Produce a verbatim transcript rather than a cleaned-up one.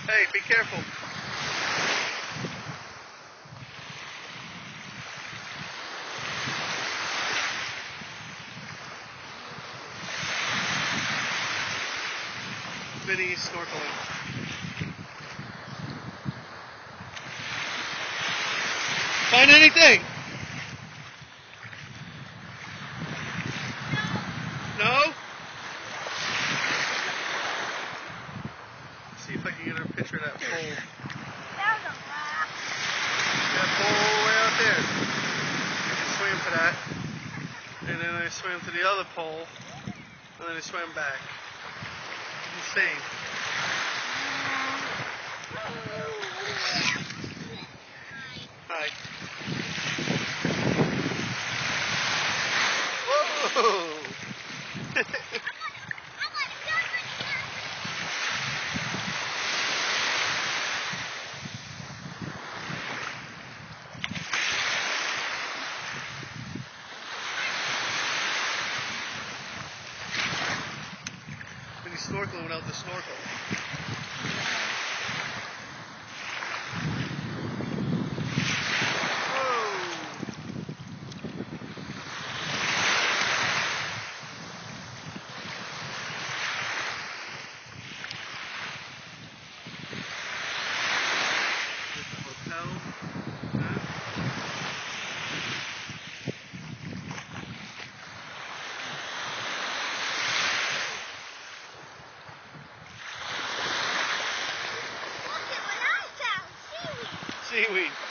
Hey, be careful. Vinny snorkeling. Find anything? No? See if I can get a picture of that pole. There's a rock. That pole all the way out there. I swam to that. And then I swam to the other pole. And then I swam back. Insane. Hi. Whoa! When he's snorkeling without the snorkel. Seaweed.